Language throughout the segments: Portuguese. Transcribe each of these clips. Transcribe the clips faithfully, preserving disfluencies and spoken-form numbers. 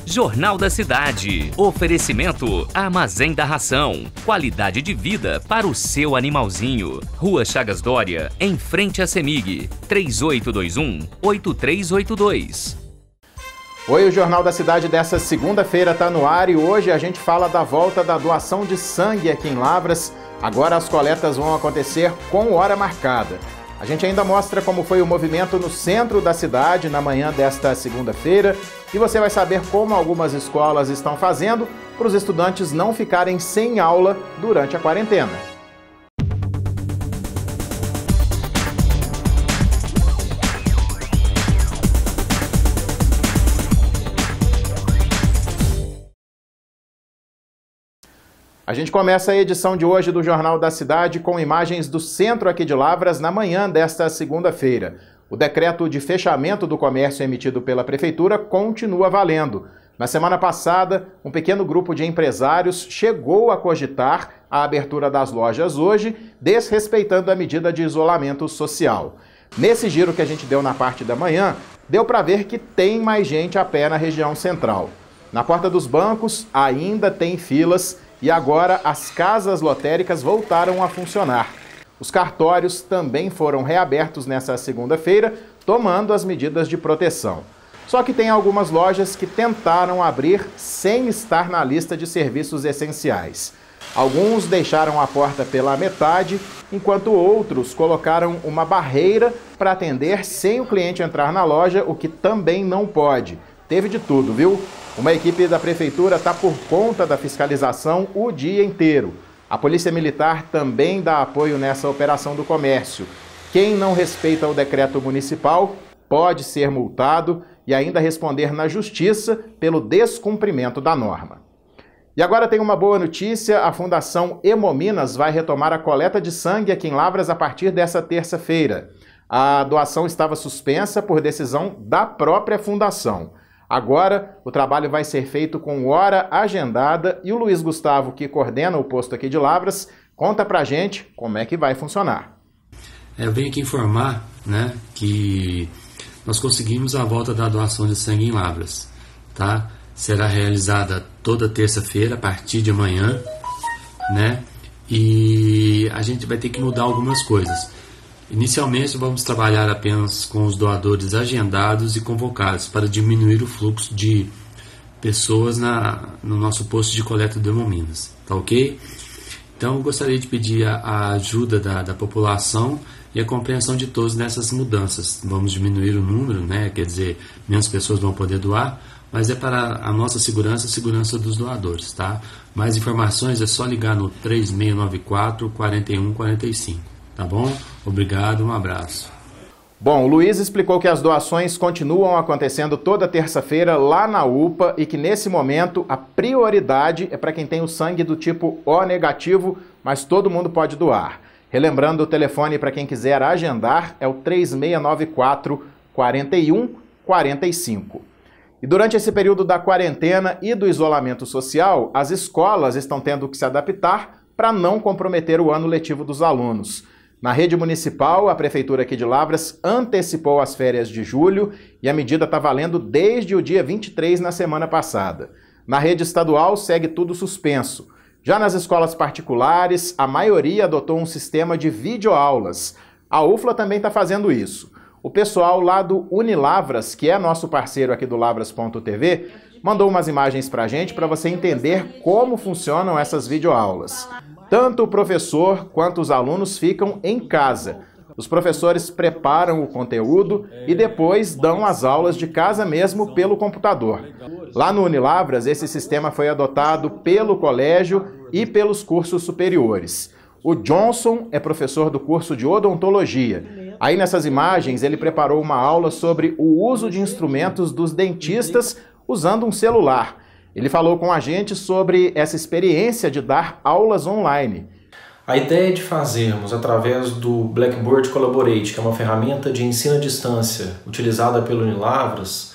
Jornal da Cidade. Oferecimento Armazém da Ração. Qualidade de vida para o seu animalzinho. Rua Chagas Dória, em frente à CEMIG. três oito dois um, oito três oito dois. Oi, o Jornal da Cidade dessa segunda-feira está no ar e hoje a gente fala da volta da doação de sangue aqui em Lavras. Agora as coletas vão acontecer com hora marcada. A gente ainda mostra como foi o movimento no centro da cidade na manhã desta segunda-feira e você vai saber como algumas escolas estão fazendo para os estudantes não ficarem sem aula durante a quarentena. A gente começa a edição de hoje do Jornal da Cidade com imagens do centro aqui de Lavras na manhã desta segunda-feira. O decreto de fechamento do comércio emitido pela Prefeitura continua valendo. Na semana passada, um pequeno grupo de empresários chegou a cogitar a abertura das lojas hoje, desrespeitando a medida de isolamento social. Nesse giro que a gente deu na parte da manhã, deu para ver que tem mais gente a pé na região central. Na porta dos bancos ainda tem filas. E agora as casas lotéricas voltaram a funcionar. Os cartórios também foram reabertos nessa segunda-feira, tomando as medidas de proteção. Só que tem algumas lojas que tentaram abrir sem estar na lista de serviços essenciais. Alguns deixaram a porta pela metade, enquanto outros colocaram uma barreira para atender sem o cliente entrar na loja, o que também não pode. Teve de tudo, viu? Uma equipe da Prefeitura está por conta da fiscalização o dia inteiro. A Polícia Militar também dá apoio nessa operação do comércio. Quem não respeita o decreto municipal pode ser multado e ainda responder na Justiça pelo descumprimento da norma. E agora tem uma boa notícia, a Fundação Hemominas vai retomar a coleta de sangue aqui em Lavras a partir dessa terça-feira. A doação estava suspensa por decisão da própria Fundação. Agora, o trabalho vai ser feito com hora agendada e o Luiz Gustavo, que coordena o posto aqui de Lavras, conta pra gente como é que vai funcionar. É, eu venho aqui informar, né, que nós conseguimos a volta da doação de sangue em Lavras, tá? Será realizada toda terça-feira, a partir de amanhã, né? E a gente vai ter que mudar algumas coisas. Inicialmente, vamos trabalhar apenas com os doadores agendados e convocados para diminuir o fluxo de pessoas na, no nosso posto de coleta de Hemominas, tá ok? Então, eu gostaria de pedir a, a ajuda da, da população e a compreensão de todos nessas mudanças. Vamos diminuir o número, né? Quer dizer, menos pessoas vão poder doar, mas é para a nossa segurança e a segurança dos doadores, tá? Mais informações é só ligar no três seis nove quatro, quatro um quatro cinco. Tá bom? Obrigado, um abraço. Bom, o Luiz explicou que as doações continuam acontecendo toda terça-feira lá na U P A e que nesse momento a prioridade é para quem tem o sangue do tipo O negativo, mas todo mundo pode doar. Relembrando, o telefone para quem quiser agendar é o três seis nove quatro, quatro um quatro cinco. E durante esse período da quarentena e do isolamento social, as escolas estão tendo que se adaptar para não comprometer o ano letivo dos alunos. Na rede municipal, a Prefeitura aqui de Lavras antecipou as férias de julho e a medida está valendo desde o dia vinte e três na semana passada. Na rede estadual, segue tudo suspenso. Já nas escolas particulares, a maioria adotou um sistema de videoaulas. A U F L A também está fazendo isso. O pessoal lá do Unilavras, que é nosso parceiro aqui do Lavras ponto T V, mandou umas imagens para a gente para você entender como funcionam essas videoaulas. Tanto o professor quanto os alunos ficam em casa. Os professores preparam o conteúdo e depois dão as aulas de casa mesmo pelo computador. Lá no Unilavras, esse sistema foi adotado pelo colégio e pelos cursos superiores. O Johnson é professor do curso de odontologia. Aí nessas imagens ele preparou uma aula sobre o uso de instrumentos dos dentistas usando um celular. Ele falou com a gente sobre essa experiência de dar aulas online. A ideia é de fazermos através do Blackboard Collaborate, que é uma ferramenta de ensino à distância utilizada pelo Unilavras,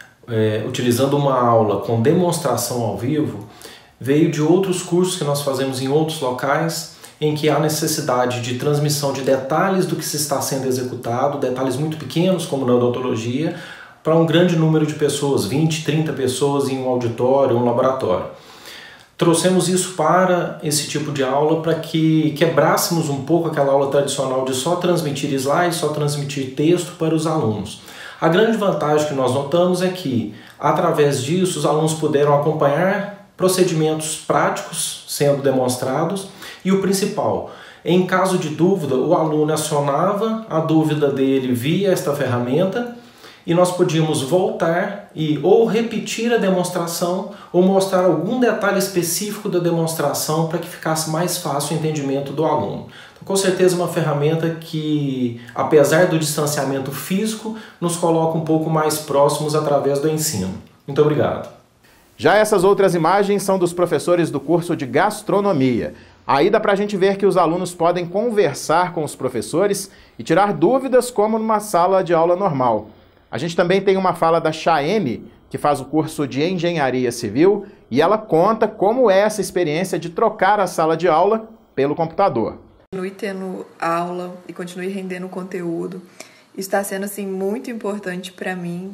é, utilizando uma aula com demonstração ao vivo, veio de outros cursos que nós fazemos em outros locais, em que há necessidade de transmissão de detalhes do que se está sendo executado, detalhes muito pequenos, como na odontologia, para um grande número de pessoas, vinte, trinta pessoas em um auditório, um laboratório. Trouxemos isso para esse tipo de aula para que quebrássemos um pouco aquela aula tradicional de só transmitir slides, só transmitir texto para os alunos. A grande vantagem que nós notamos é que, através disso, os alunos puderam acompanhar procedimentos práticos sendo demonstrados e o principal, em caso de dúvida, o aluno acionava a dúvida dele via esta ferramenta e nós podíamos voltar e ou repetir a demonstração ou mostrar algum detalhe específico da demonstração para que ficasse mais fácil o entendimento do aluno. Então, com certeza uma ferramenta que, apesar do distanciamento físico, nos coloca um pouco mais próximos através do ensino. Muito obrigado. Já essas outras imagens são dos professores do curso de gastronomia. Aí dá para a gente ver que os alunos podem conversar com os professores e tirar dúvidas como numa sala de aula normal. A gente também tem uma fala da Chaeme, que faz o curso de Engenharia Civil, e ela conta como é essa experiência de trocar a sala de aula pelo computador. Continue tendo aula e continue rendendo conteúdo. Está sendo assim muito importante para mim,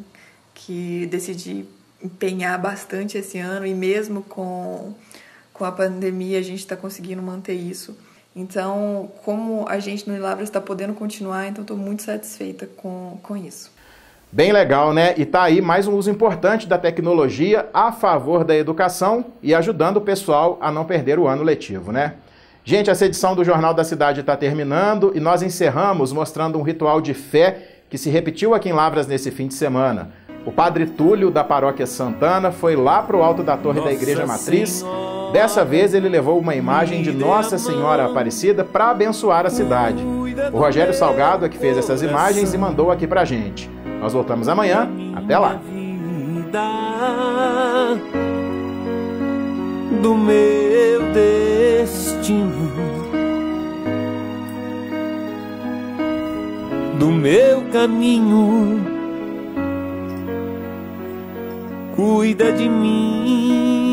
que decidi empenhar bastante esse ano e mesmo com, com a pandemia a gente está conseguindo manter isso. Então, como a gente no Unilavras está podendo continuar, então estou muito satisfeita com, com isso. Bem legal, né? E tá aí mais um uso importante da tecnologia a favor da educação e ajudando o pessoal a não perder o ano letivo, né? Gente, essa edição do Jornal da Cidade está terminando e nós encerramos mostrando um ritual de fé que se repetiu aqui em Lavras nesse fim de semana. O Padre Túlio, da Paróquia Santana, foi lá para o alto da torre Nossa da Igreja Matriz. Senhora, dessa vez ele levou uma imagem de Nossa Senhora Aparecida para abençoar a cidade. O Rogério Salgado é que fez essas imagens e mandou aqui pra gente. Nós voltamos amanhã. Até lá. Do meu destino, do meu caminho, cuida de mim.